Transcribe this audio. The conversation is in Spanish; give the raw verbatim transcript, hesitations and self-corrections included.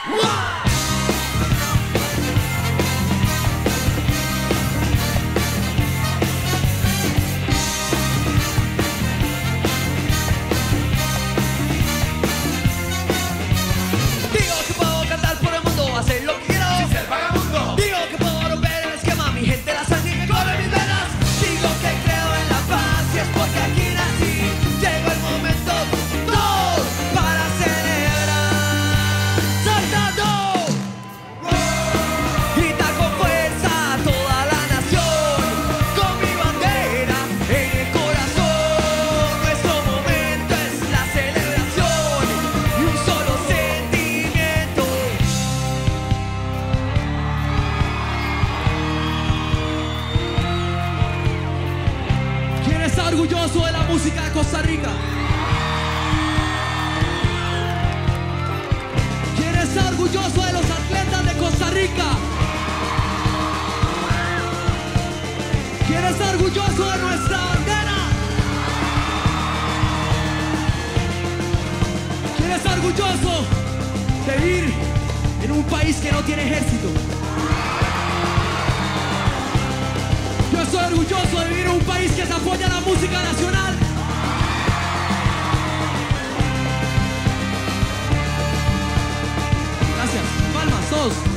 Orgulloso de la música de Costa Rica. ¿Quién está orgulloso de los atletas de Costa Rica? ¿Quién está orgulloso de nuestra bandera? ¿Quién está orgulloso de vivir en un país que no tiene ejército? Yo estoy orgulloso de vivir en un país que se apoya a la música nacional. Gracias. Palmas, todos.